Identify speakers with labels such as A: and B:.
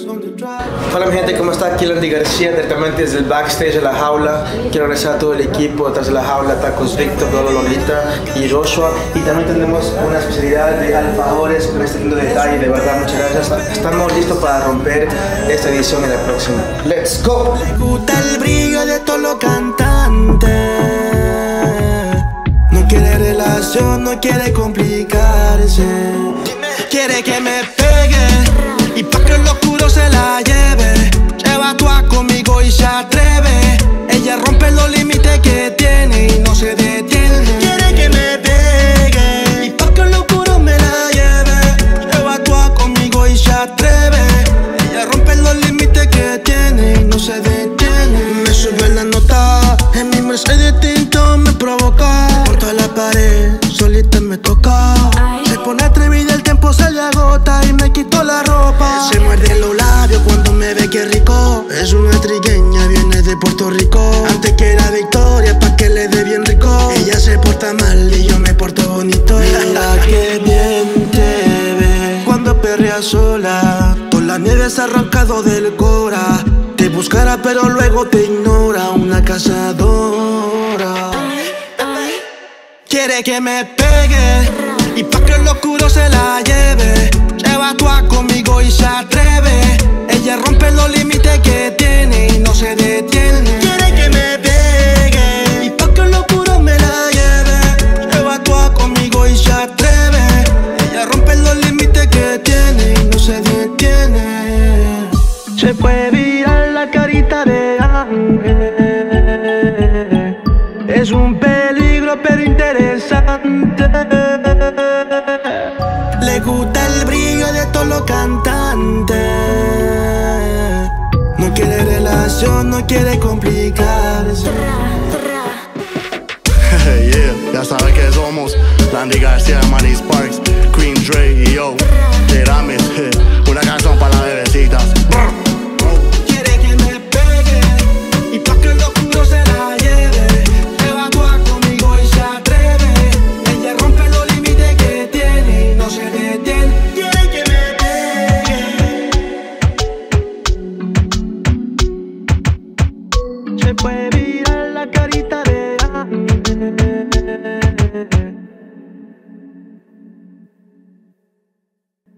A: Hola mi gente, ¿cómo está? Aquí Landy García, directamente desde el backstage de La Jaula. Quiero agradecer a todo el equipo detrás de La Jaula, Tacos Víctor, Dolo Lolita y Joshua. Y también tenemos una especialidad de alfajores con este lindo detalle, de verdad, muchas gracias. Estamos listos para romper esta edición en la próxima. ¡Let's go!
B: Le gusta el brillo de todos los cantantes. No quiere relación, no quiere complicarse. Quiere que me pegue y pa' que el oscuro se la lleve. Lleva tú conmigo y se atreve. Ella rompe los límites que tiene y no se detiene. Quiere que me pegue y pa' que el oscuro me la lleve. Lleva tú conmigo y se atreve. Ella rompe los límites que tiene y no se detiene. Me subió en la nota, en mi Mercedes tinto me provoca. Por toda la pared, solita me toca. Se pone atrevida, el tiempo se le agota y me quito la ropa. Se muerde los labios cuando me ve que rico. Es una trigueña, viene de Puerto Rico. Antes que era Victoria, pa' que le dé bien rico. Ella se porta mal y yo me porto bonito. Mira que bien te ve cuando perrea sola. Toda la nieve se ha arrancado del cora. Te buscará pero luego te ignora. Una cazadora. Quiere que me pegue y pa' que el oscuro se la lleve. Lleva tú conmigo y se atreve. Ella rompe los límites que tiene y no se detiene. Quiere que me pegue y pa' que el oscuro me la lleve. Lleva tú conmigo y se atreve. Ella rompe los límites que tiene y no se detiene. Se puede virar la carita de ángel. Es un peligro pero interesante. Le gusta el brillo de todos los cantantes. No quiere relación, no quiere complicarse.
C: Yeah, ya sabes que somos Landy García, Manny Sparks, Queen Dre y yo, Tiramis, una canción para las bebecitas.
B: Quiere que me pegue y pa' que el oscuro se la lleve. Lleva tú conmigo y se atreve. Ella rompe los límites que tiene y no se detiene. Quiere que me pegue. Se puede